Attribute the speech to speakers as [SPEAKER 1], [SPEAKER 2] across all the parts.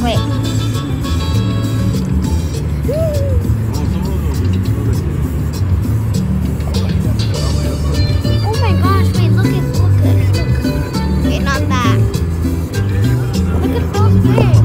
[SPEAKER 1] Wait. Oh my gosh, wait, look. Okay, not that. Look at those things.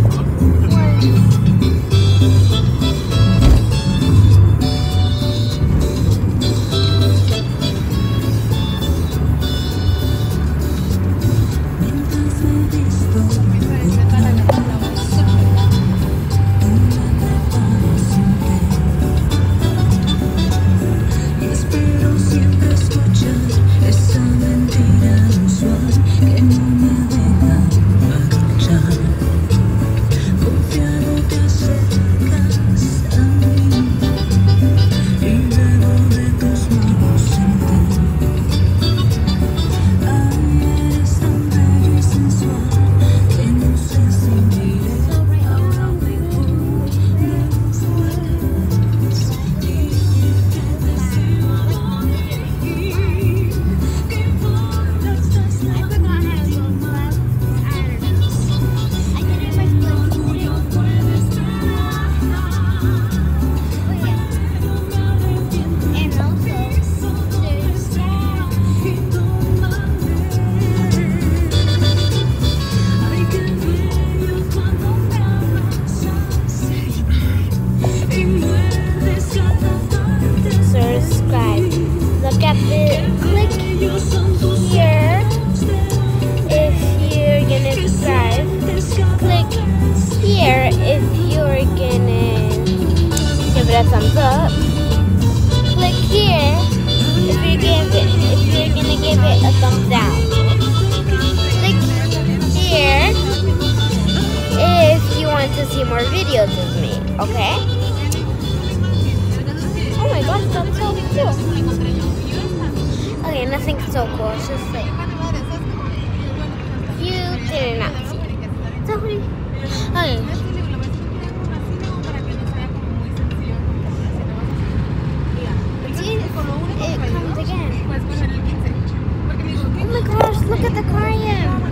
[SPEAKER 1] A thumbs up. Click here if you're gonna give it a thumbs down. Click here if you want to see more videos of me. Okay? Oh my gosh, that's so cool. Okay, nothing so cool. It's just like you did not see it. So pretty. Okay. It comes again. Oh my gosh, look at the aquarium.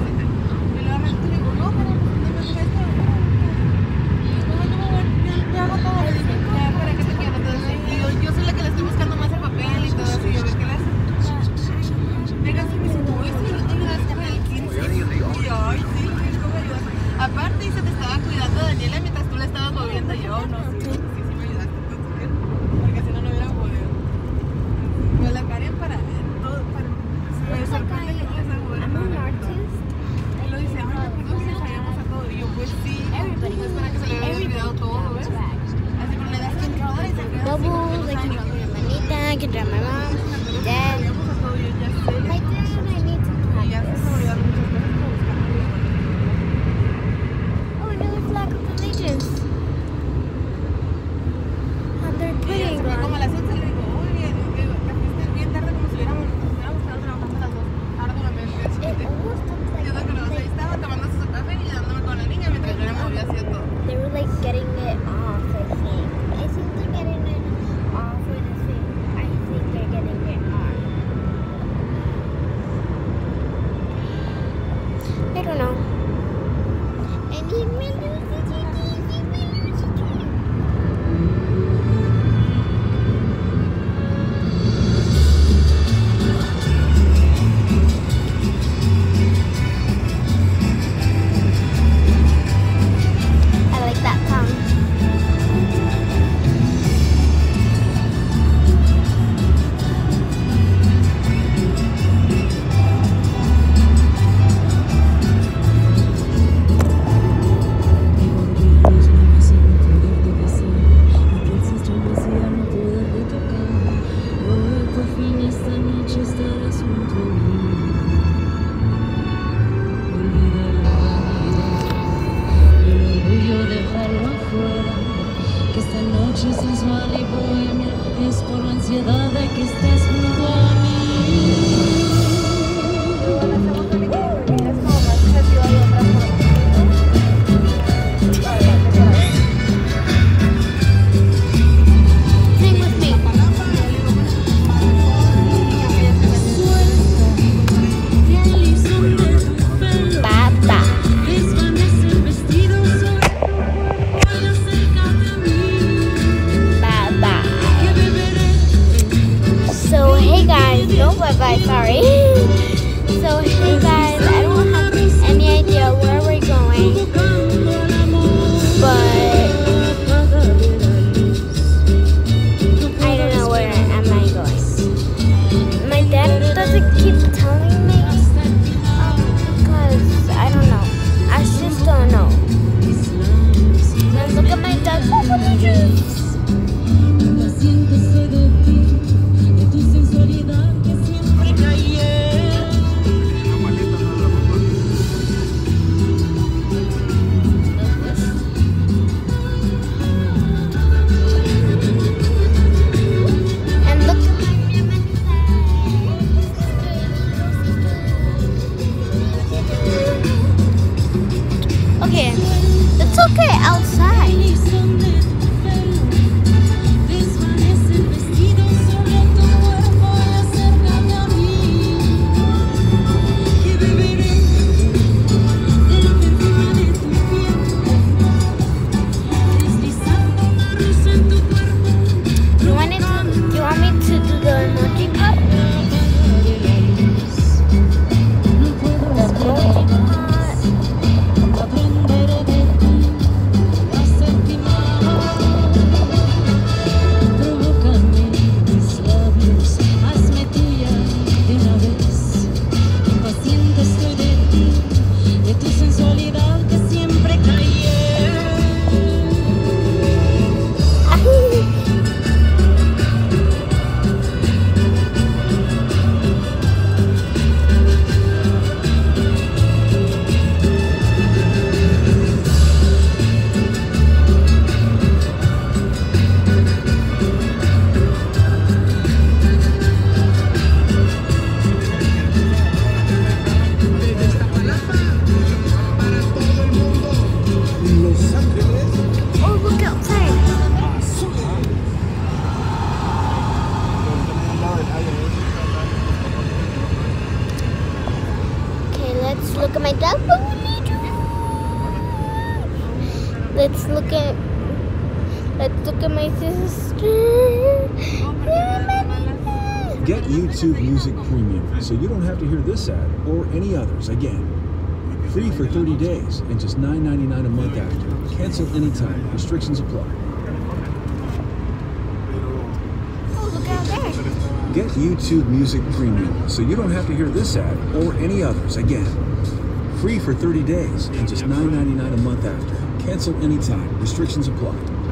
[SPEAKER 2] Yo soy la que le estoy buscando más el papel y todo eso. Yo ves que las... Venga, sí, me dice, uy, sí, no tengo nada para el 15. Y yo, ay, sí, ¿cómo ayudas? Aparte, dice, te estaba cuidando Daniela mientras tú la estabas moviendo. Yo, no, sí me ayudaste. Porque si no, no hubiera podido. Pero la Karen para todo, me sorprende que no les hago ver.
[SPEAKER 1] I'm an artist.
[SPEAKER 2] Él lo dice, ay, no sé, sabíamos a todo. Y yo, pues sí, no es para que se le haya olvidado todo, ¿ves? Así, pero le das control y se queda así como que
[SPEAKER 1] I
[SPEAKER 2] los
[SPEAKER 1] can
[SPEAKER 2] años.
[SPEAKER 1] draw my manita, I can draw my mom, my dad.
[SPEAKER 2] Sabíamos a todo, yo ya sé.
[SPEAKER 1] My dad, I need to
[SPEAKER 2] Y ya se
[SPEAKER 1] practice.
[SPEAKER 2] me olvidaron muchas cosas para buscarlo.
[SPEAKER 1] Oh, another flag of allegiance. And they're
[SPEAKER 2] Y ya
[SPEAKER 1] putting
[SPEAKER 2] se fue como a
[SPEAKER 1] on.
[SPEAKER 2] las 11 le digo, oye, te fuiste bien tarde como si hubiéramos estado trabajando las dos arduamente.
[SPEAKER 1] It almost looks like
[SPEAKER 2] Yo creo que no, ahí estaba tomando su café y dándome con la niña mientras yo le movía así a todo.
[SPEAKER 1] they were like getting it off, I think. I think they're getting it off with this thing. I think they're getting it on. I don't know. And he may lose the TV. He may lose the TV. I like that tongue. It's okay outside. Do you want me to do the emoji cup? Look at my dog pony. Let's look at my sister.
[SPEAKER 3] Get YouTube Music Premium so you don't have to hear this ad or any others again. Free for 30 days and just $9.99 a month after. Cancel anytime. Restrictions apply.
[SPEAKER 1] Oh, look out there.
[SPEAKER 3] Get YouTube Music Premium so you don't have to hear this ad or any others again. Free for 30 days and just $9.99 a month after. Cancel anytime. Restrictions apply.